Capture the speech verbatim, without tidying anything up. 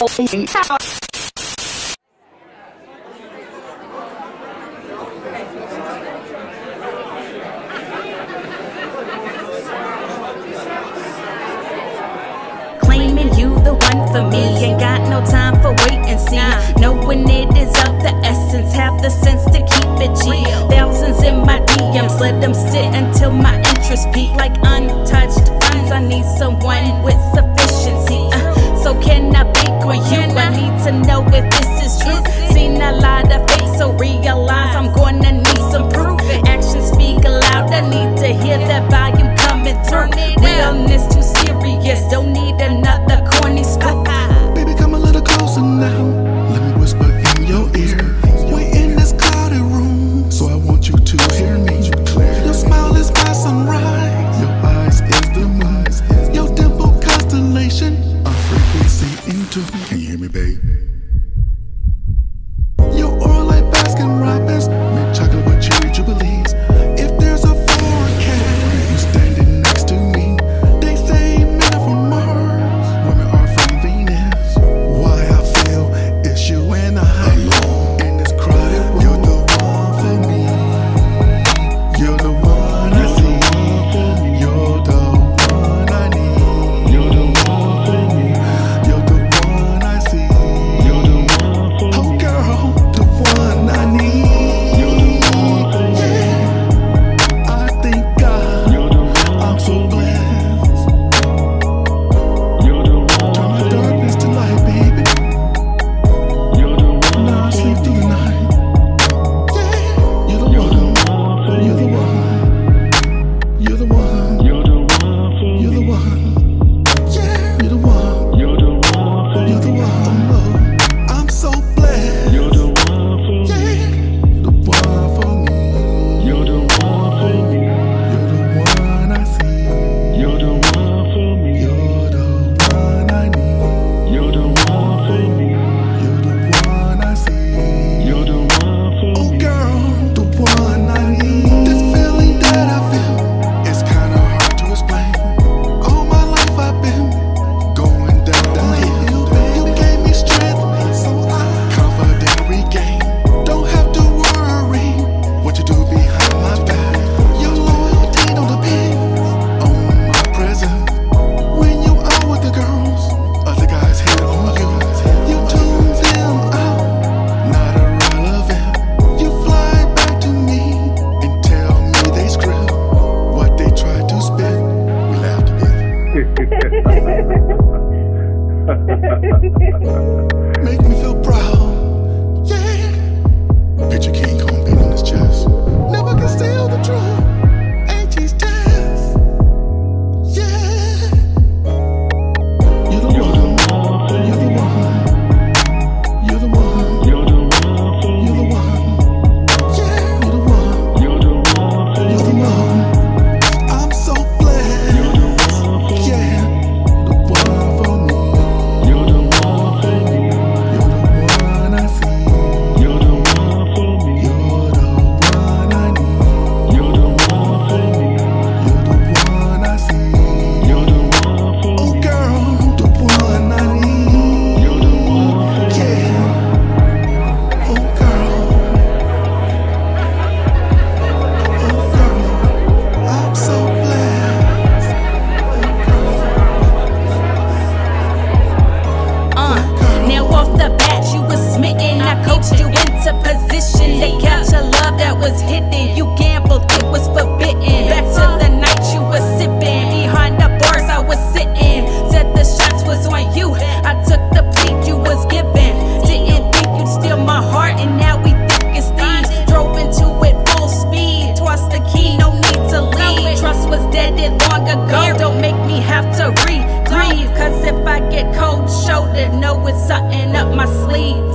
Claiming you the one for me, ain't got no time for wait and see. Knowing it is of the essence, have the sense to keep it G. Thousands in my D Ms, let them sit until my interest peak. Like untouched funds, I need someone with sufficiency. uh, So can I bank on you? I need to know if this is true. Seen a lot of fakes, so realize I'm gonna need some proof. Actions speak aloud, I need to hear that volume coming through. Realness too serious, don't need another corny spoof. Baby, come a little closer now. Let me whisper in your ear. We're in this crowded room, so I want you to hear me. Your smile is my sunrise. Your eyes is the moon. Your dimple constellation, a frequency into. Can you hear me, babe? Your oral like Baskin Robbins, mint chocolate with cherry jubilees. If there's a forecast, you standing next to me. They say men are from Mars, women are from Venus. Why I feel it's you and I alone in this crowded room. You're the one for me. You're the one I see. You're the one I need. You're the one for me. You're the one I see. You're the one for me. Oh girl, the one I need. You're the one for me. Yeah, I thank God. You're the one. I'm so blessed. You're the one. Turn my darkness to light, baby. You're the one. Now I sleep through the night. Yeah, you're the one. You're the one. You're the one. You're the one. You're the one. Yeah, you're the one. You're the one. You're the one. Oh, I'm so blessed. You're the one for me. Yeah, the one for me. You're the one for me. You're the one I see. You're the one for me. You're the one I need. You're the one for me. You're the one I see. You're the one for me. Oh girl, the one I need. This feeling that I feel is kinda hard to explain. All my life I've been going down the hill. You gave me strength, so I confident regain. Don't have to worry what you do behind my back. Your loyalty don't depend on my presence. When you are with the girls, other guys hit on you. You tune them out, not irrelevant. You fly back to me and tell me they script what they tried to spit. We laugh together. Make me feel proud. Yeah. Picture King Kong beat on his chest. Never conceal the truth. Angie's test. Yeah. You're the one. You're the one. You're the one. You're the one. You're the one. Yeah. You're the one. You're the one. You're the one. I'm so blessed. You're the one. Yeah. The one for me. You're the one for me. You're the one I see. You're the one for me. You're the one I need. You're the one for me. You're the one I see. You're the one for me. Oh girl, the one I need. You're the one for me. Yeah. Oh girl. Oh girl. I'm so blessed. Uh, now off the bat you was smitten, I coached you into position. They got your love that was hidden, you gambled, it was forbidden. Back to the night you was sipping, behind the bars I was sitting. Said the shots was on you, I took the beat you was given. Didn't think you'd steal my heart, and now we thick as thieves. Drove into it full speed, tossed the key, no need to leave. Trust was deaded long ago, don't make me have to re-grieve. Cause if I get cold shoulder, know it's something up my sleeve.